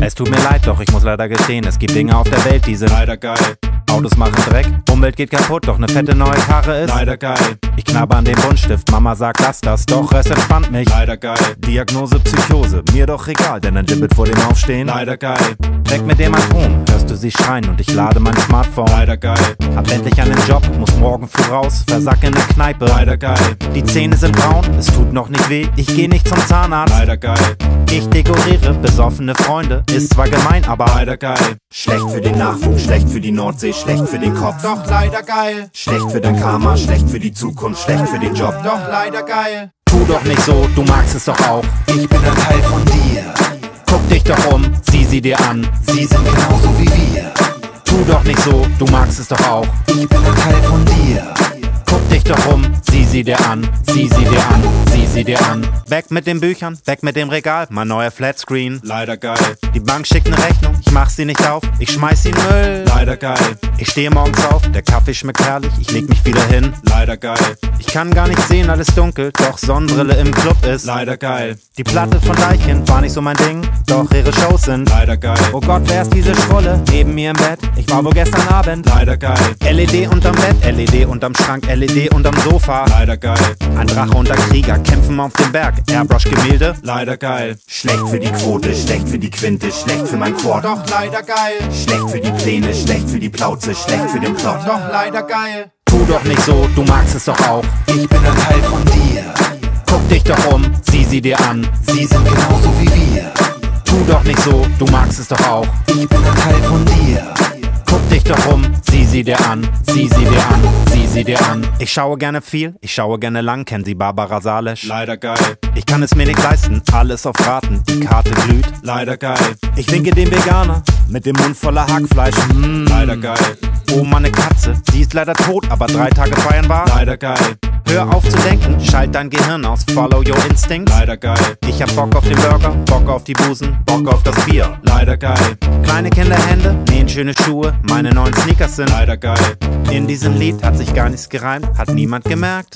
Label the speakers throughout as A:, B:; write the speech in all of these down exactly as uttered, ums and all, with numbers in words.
A: Es tut mir leid, doch ich muss leider gestehen, es gibt Dinge auf der Welt, die sind leider geil. Autos machen Dreck, Umwelt geht kaputt, doch ne fette neue Karre ist leider geil. Ich knabber an den Buntstift, Mama sagt lass das, doch es entspannt mich. Leider geil. Diagnose Psychose, mir doch egal, denn ein Gibbet vor dem Aufstehen. Leider geil. Weg mit dem Atom, hörst du sie schreien und ich lade mein Smartphone. Leider geil. Hab endlich einen Job, muss morgen früh raus, versack in der Kneipe. Leider geil. Die Zähne sind braun, es tut noch nicht weh, ich geh nicht zum Zahnarzt. Leider geil. Ich dekoriere besoffene Freunde, ist zwar gemein, aber leider geil. Schlecht für den Nachwuchs, schlecht für die Nordsee, schlecht für den Kopf, doch leider geil. Schlecht für dein Karma, schlecht für die Zukunft, schlecht für den Job, doch leider geil. Tu doch nicht so, du magst es doch auch. Ich bin ein Teil von dir. Guck dich doch um, sieh sie dir an. Sie sind genauso wie wir. Tu doch nicht so, du magst es doch auch. Ich bin ein Teil von dir. Guck dich doch um, sieh sie dir an, sieh sie dir an, sieh sie dir an. Weg mit den Büchern, weg mit dem Regal, mein neuer Flatscreen. Leider geil. Die Bank schickt ne Rechnung, ich mach sie nicht auf, ich schmeiß sie in Müll. Leider geil. Ich stehe morgens auf, der Kaffee schmeckt herrlich, ich leg mich wieder hin. Leider geil. Ich kann gar nicht sehen, alles dunkel, doch Sonnenbrille im Club ist leider geil. Die Platte von Deichkind war nicht so mein Ding, doch ihre Shows sind leider geil. Oh Gott, wer ist diese Schrulle neben mir im Bett? Ich war wohl gestern Abend leider geil. L E D unterm Bett, L E D unterm Schrank, L E D unterm Sofa. Leider geil. Ein Drache und ein Krieger kämpfen auf dem Berg. Airbrush-Gemälde. Leider geil. Schlecht für die Quote, schlecht für die Quinte, schlecht für mein Quad. Doch leider geil. Schlecht für die Pläne, schlecht für die Plauze, schlecht für den Plot. Doch leider geil. Tu doch nicht so, du magst es doch auch. Ich bin ein Teil von dir. Guck dich doch um, sieh sie dir an. Sie sind genauso wie wir. Tu doch nicht so, du magst es doch auch. Ich bin ein Teil von dir. Guck dich doch um, sieh sie dir an, sieh sie dir an, sieh sie dir an. Ich schaue gerne viel, ich schaue gerne lang, kennen Sie Barbara Salisch? Leider geil. Ich kann es mir nicht leisten, alles auf Raten, die Karte glüht. Leider geil. Ich winke dem Veganer, mit dem Mund voller Hackfleisch. Mmh. Leider geil. Oh, meine Katze, sie ist leider tot, aber drei Tage feiern war. Leider geil. Hör auf zu denken, schalt dein Gehirn aus, follow your instinct. Leider geil. Ich hab Bock auf den Burger, Bock auf die Busen, Bock auf das Bier. Leider geil. Kleine Kinderhände nähen schöne Schuhe, meine neuen Sneakers sind leider geil. In diesem Lied hat sich gar nichts gereimt, hat niemand gemerkt.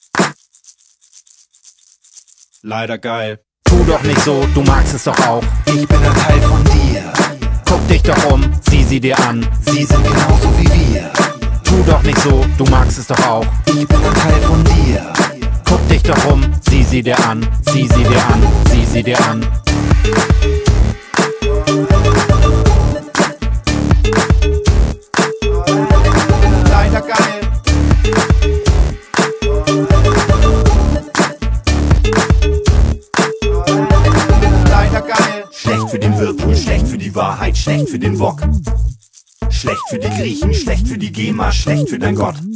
A: Leider geil. Tu doch nicht so, du magst es doch auch. Ich bin ein Teil von dir. Guck dich doch um, sieh sie dir an. Sie sind genauso wie wir. Tu doch nicht so, du magst es doch auch. Ich bin ein Teil von dir. Guck dich doch um, sieh sie dir an, sieh sie dir an, sieh sie dir an. Leider geil. Leider geil. Schlecht für den Whirlpool, schlecht für die Wahrheit, schlecht für den Wok. Schlecht für die Griechen, schlecht für die GEMA, schlecht für dein Gott.